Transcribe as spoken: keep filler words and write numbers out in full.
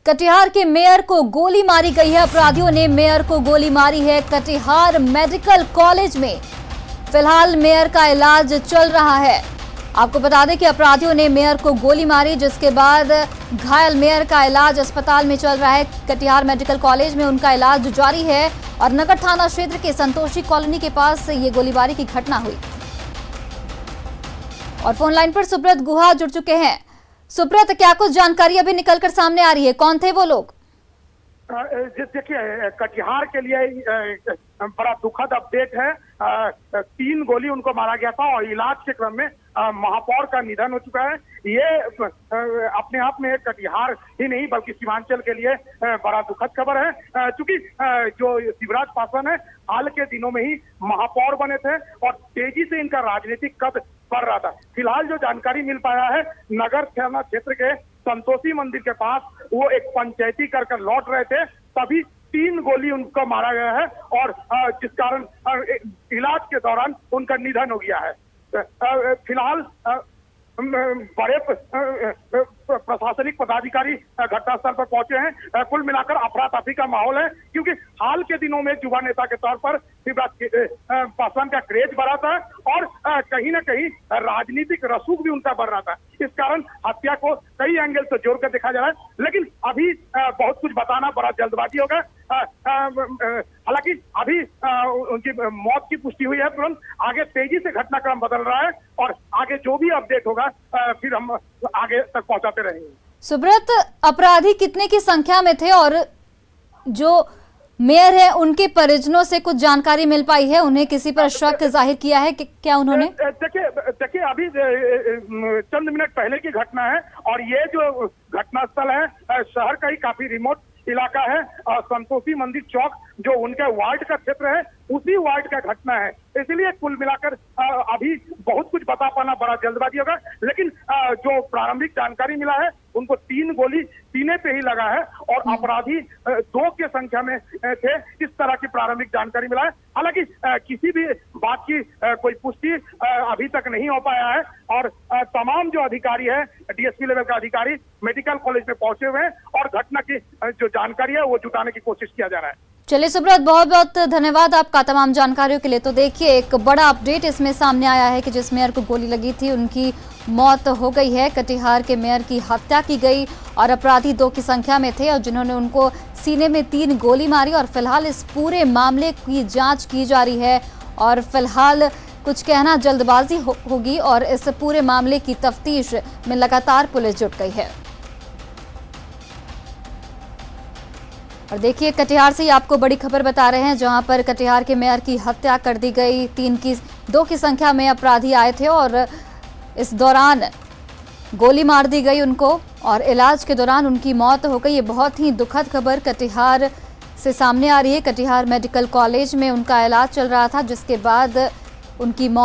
कटिहार के मेयर को गोली मारी गई है। अपराधियों ने मेयर को गोली मारी है। कटिहार मेडिकल कॉलेज में फिलहाल मेयर का इलाज चल रहा है। आपको बता दें कि अपराधियों ने मेयर को गोली मारी, जिसके बाद घायल मेयर का इलाज अस्पताल में चल रहा है। कटिहार मेडिकल कॉलेज में उनका इलाज जारी है और नगर थाना क्षेत्र के संतोषी कॉलोनी के पास ये गोलीबारी की घटना हुई। और फोन लाइन पर सुब्रत गुहा जुड़ चुके हैं। सुब्रत, क्या कुछ जानकारी अभी निकलकर सामने आ रही है? कौन थे वो लोग? देखिए, कटिहार के लिए बड़ा दुखद अपडेट है। तीन गोली उनको मारा गया था और इलाज के क्रम में महापौर का निधन हो चुका है। ये अपने आप में कटिहार ही नहीं बल्कि सीमांचल के लिए बड़ा दुखद खबर है, क्योंकि जो शिवराज पासवान है हाल के दिनों में ही महापौर बने थे और तेजी से इनका राजनीतिक कद बढ़ रहा था। फिलहाल जो जानकारी मिल पाया है, नगर थाना क्षेत्र के संतोषी मंदिर के पास वो एक पंचायती कर कर लौट रहे थे, तभी तीन गोली उनको मारा गया है और जिस कारण इलाज के दौरान उनका निधन हो गया है। फिलहाल बड़े प्रशासनिक पदाधिकारी घटनास्थल पर पहुंचे हैं। कुल मिलाकर अफरा तफरी का माहौल है, क्योंकि हाल के दिनों में युवा नेता के तौर पर शिवराज पासवान का क्रेज बढ़ा था और कहीं ना कहीं राजनीतिक रसूख भी उनका बढ़ रहा था। इस कारण हत्या को कई एंगल से जोड़ कर देखा जा रहा है, लेकिन अभी बहुत कुछ बताना बड़ा जल्दबाजी होगा। हालांकि अभी उनकी मौत की पुष्टि हुई है, तुरंत आगे तेजी से घटनाक्रम बदल रहा है और आगे जो भी अपडेट होगा फिर हम आगे तक पहुंचाते रहेंगे। सुब्रत, अपराधी कितने की संख्या में थे और जो मेयर है उनके परिजनों से कुछ जानकारी मिल पाई है? उन्हें किसी पर शक जाहिर किया है कि क्या उन्होंने? देखिए देखिए अभी चंद मिनट पहले की घटना है और ये जो घटनास्थल है शहर का ही काफी रिमोट इलाका है। संतोषी मंदिर चौक जो उनके वार्ड का क्षेत्र है, उसी वार्ड का घटना है, इसलिए कुल मिलाकर अभी बहुत कुछ बता पाना बड़ा जल्दबाजी होगा। लेकिन जो प्रारंभिक जानकारी मिला है, उनको तीन गोली सीने पे ही लगा है और अपराधी दो के संख्या में थे, इस तरह की प्रारंभिक जानकारी मिला है। हालांकि किसी भी बात की कोई पुष्टि अभी तक नहीं हो पाया है और तमाम जो अधिकारी है, डीएसपी लेवल का अधिकारी मेडिकल कॉलेज में पहुंचे हुए हैं और घटना की जो जानकारी है वो जुटाने की कोशिश किया जा रहा है। चलिए सुब्रत, बहुत बहुत धन्यवाद आपका तमाम जानकारियों के लिए। तो देखिए, एक बड़ा अपडेट इसमें सामने आया है कि जिस मेयर को गोली लगी थी उनकी मौत हो गई है। कटिहार के मेयर की हत्या की गई और अपराधी दो की संख्या में थे और जिन्होंने उनको सीने में तीन गोली मारी। और फिलहाल इस पूरे मामले की जांच की जा रही है और फिलहाल कुछ कहना जल्दबाजी हो, होगी और इस पूरे मामले की तफ्तीश में लगातार पुलिस जुट गई है। और देखिए, कटिहार से ही आपको बड़ी खबर बता रहे हैं, जहां पर कटिहार के मेयर की हत्या कर दी गई। तीन की दो की संख्या में अपराधी आए थे और इस दौरान गोली मार दी गई उनको और इलाज के दौरान उनकी मौत हो गई। ये बहुत ही दुखद खबर कटिहार से सामने आ रही है। कटिहार मेडिकल कॉलेज में उनका इलाज चल रहा था, जिसके बाद उनकी मौत